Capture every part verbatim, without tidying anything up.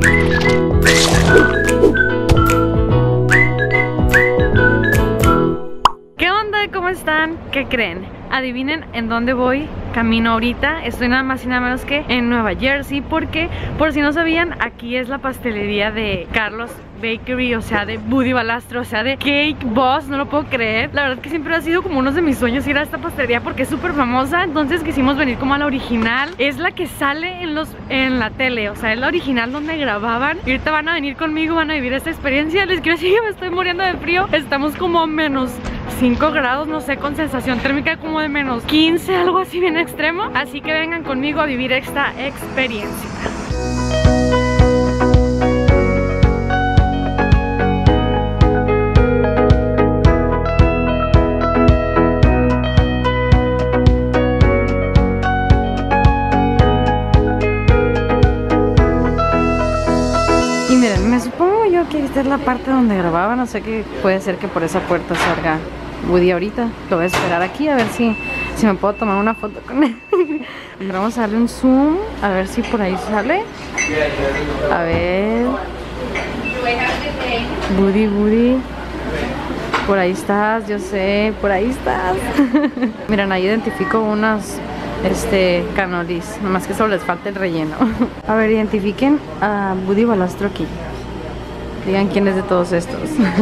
¿Qué onda? ¿Cómo están? ¿Qué creen? Adivinen en dónde voy camino ahorita. Estoy nada más y nada menos que en Nueva Jersey, porque por si no sabían, aquí es la pastelería de Carlos Bakery, o sea, de Buddy Valastro, o sea, de Cake Boss. No lo puedo creer. La verdad que siempre ha sido como uno de mis sueños ir a esta pastelería porque es súper famosa. Entonces quisimos venir como a la original. Es la que sale en los en la tele, o sea, es la original donde grababan. Y ahorita van a venir conmigo, van a vivir esta experiencia. Les quiero decir que me estoy muriendo de frío. Estamos como a menos cinco grados, no sé, con sensación térmica como de menos quince, algo así bien extremo. Así que vengan conmigo a vivir esta experiencia. Y miren, me supongo yo que esta es la parte donde grababan, o sea que puede ser que por esa puerta salga Woody ahorita. Lo voy a esperar aquí a ver si, si me puedo tomar una foto con él. Pero vamos a darle un zoom, a ver si por ahí sale. A ver. Woody, Woody. Por ahí estás, yo sé, por ahí estás. Miren, ahí identifico unas este, canolis, nomás que solo les falta el relleno. A ver, identifiquen a Buddy Valastro aquí. Digan quién es de todos estos.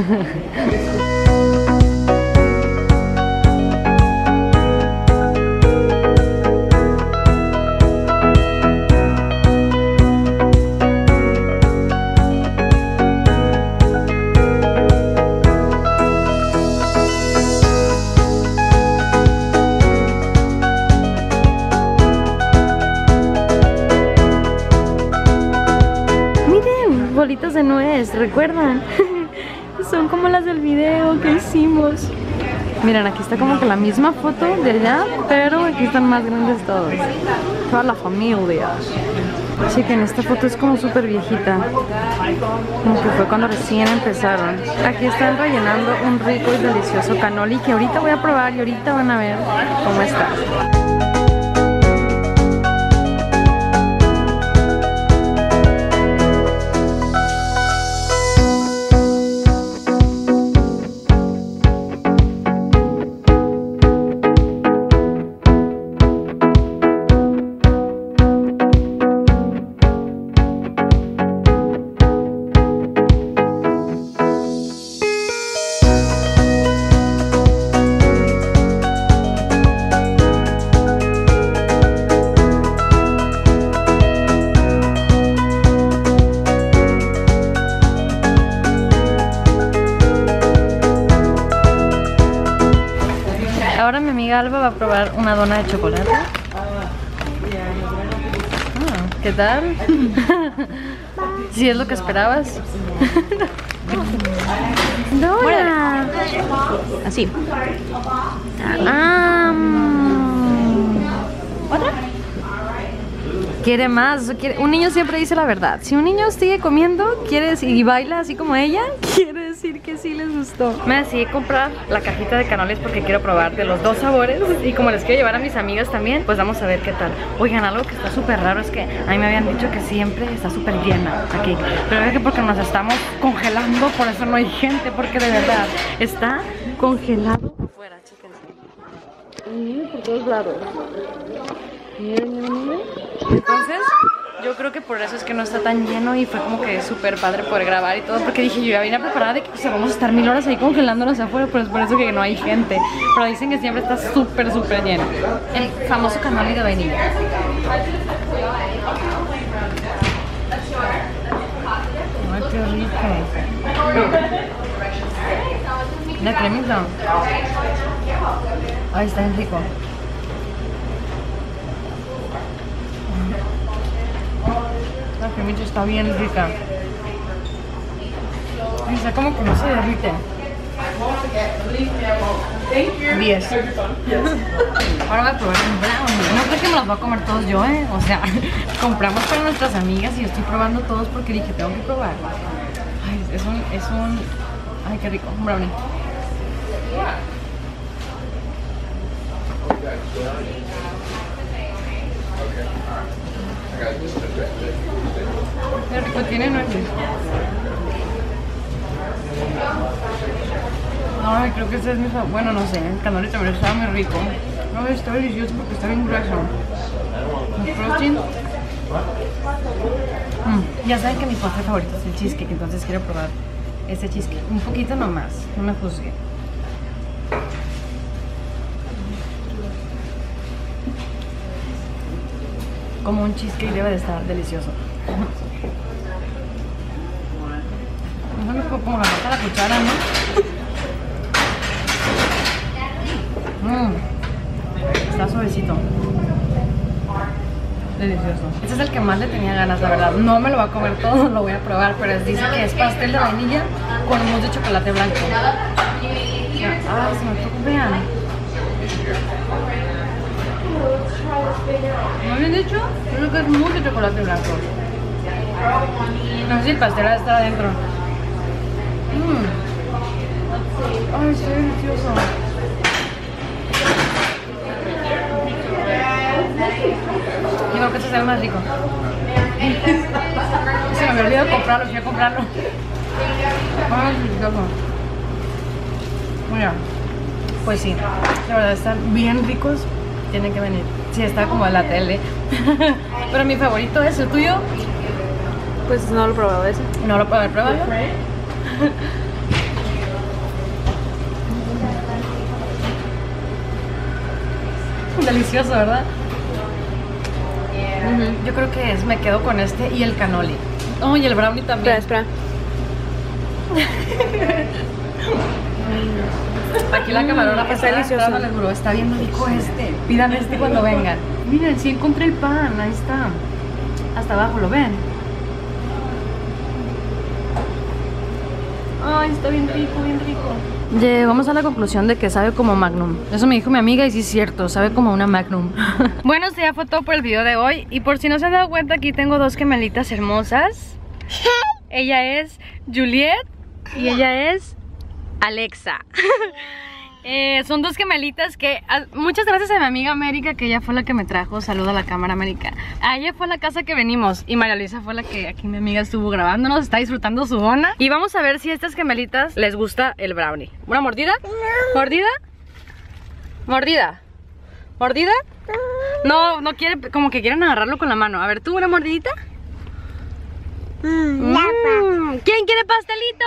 Bolitas de nuez, ¿recuerdan? Son como las del video que hicimos. Miren, aquí está como que la misma foto de allá, pero aquí están más grandes todos. Toda la familia. Así que en esta foto es como súper viejita, como que fue cuando recién empezaron. Aquí están rellenando un rico y delicioso cannoli que ahorita voy a probar y ahorita van a ver cómo está. Ahora mi amiga Alba va a probar una dona de chocolate. Ah, ¿qué tal? ¿Sí es lo que esperabas? Dona. Así. Ah, ¿otra? Quiere más, quiere... un niño siempre dice la verdad. Si un niño sigue comiendo quiere y baila así como ella, quiere decir que sí les gustó. Me decidí comprar la cajita de canoles porque quiero probar de los dos sabores. Y como les quiero llevar a mis amigas también, pues vamos a ver qué tal. Oigan, algo que está súper raro es que a mí me habían dicho que siempre está súper llena aquí. Pero es que porque nos estamos congelando, por eso no hay gente. Porque de verdad está congelado afuera, chicas. Miren por todos lados. Miren, miren, miren. Entonces, yo creo que por eso es que no está tan lleno y fue como que súper padre poder grabar y todo, porque dije, yo ya vine preparada de que pues, vamos a estar mil horas ahí congelándonos afuera, pero es por eso que no hay gente. Pero dicen que siempre está súper, súper lleno. El famoso cannoli de vainilla. Ay, qué rico. La cremita. Ay, está bien rico. La cremita está bien rica. Y está como que no se derrite. diez. Ahora voy a probar un brownie. No creo que me los voy a comer todos yo, ¿eh? O sea, compramos para nuestras amigas y yo estoy probando todos porque dije, tengo que probar. Ay, es un... Es un ay, qué rico, un brownie. Qué rico tiene nueces. Ay, creo que ese es mi favorito. Bueno, no sé, el cannoli también estaba muy rico. No, está delicioso porque está bien grueso. El protein. Mm, ya saben que mi postre favorito es el cheesecake, entonces quiero probar este cheesecake. Un poquito nomás, no me juzguen. Como un cheesecake debe de estar delicioso. No me puedo como agarrar la cuchara, ¿no? Mm. Está suavecito. Delicioso. Este es el que más le tenía ganas, la verdad. No me lo voy a comer todo, lo voy a probar, pero dice que es pastel de vainilla con mousse de chocolate blanco. Ay, se me tocó, vean. ¿No bien dicho? Creo que es mousse de chocolate blanco. No sé si el pastel está adentro. Mm. Ay, está delicioso. Yo creo que este es el más rico. Se me había olvidado comprarlo, fui a comprarlo. Ay, delicioso. Mira, pues sí, la verdad están bien ricos. Tienen que venir. Sí, está como en la tele. Pero mi favorito es el tuyo. Pues no lo he probado ese. No lo puedo haber probado. Delicioso, ¿verdad? Uh-huh. Yo creo que es, me quedo con este y el cannoli. Oh, y el brownie también. Espera, espera. Aquí la camarógrafa está delicioso. Les juro, está bien rico este. Pidan este cuando vengan. Miren, sí encontré el pan, ahí está. Hasta abajo, ¿lo ven? Ay, está bien rico, bien rico. Llegamos a la conclusión de que sabe como Magnum. Eso me dijo mi amiga y sí es cierto, sabe como una Magnum. Bueno, esto ya fue todo por el video de hoy. Y por si no se han dado cuenta, aquí tengo dos gemelitas hermosas. Ella es Juliet y ella es Alexa. eh, Son dos gemelitas que... A, muchas gracias a mi amiga América, que ella fue la que me trajo. Saluda a la cámara, América. A ella fue a la casa que venimos y María Luisa fue la que aquí mi amiga estuvo grabándonos. Está disfrutando su dona. Y vamos a ver si a estas gemelitas les gusta el brownie. ¿Una mordida? ¿Mordida? ¿Mordida? ¿Mordida? No, no quiere, como que quieren agarrarlo con la mano. A ver, ¿tú una mordidita? Mm, ¿quién quiere pastelito?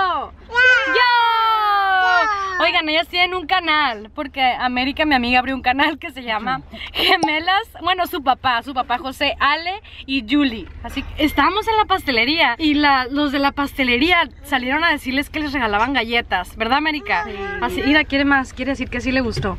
¡Yo! Oigan, ellas tienen un canal, porque América, mi amiga, abrió un canal que se llama Gemelas. Bueno, su papá, su papá José, Ale y Julie. Así que estábamos en la pastelería y la, los de la pastelería salieron a decirles que les regalaban galletas, ¿verdad, América? Sí. Así, mira, quiere más, quiere decir que sí le gustó.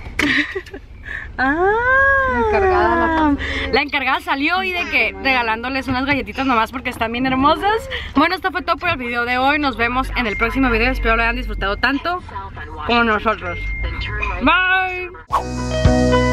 Ah, la encargada, la, la encargada salió y de que regalándoles unas galletitas nomás porque están bien hermosas. Bueno, esto fue todo por el video de hoy. Nos vemos en el próximo video. Espero lo hayan disfrutado tanto como nosotros. Bye.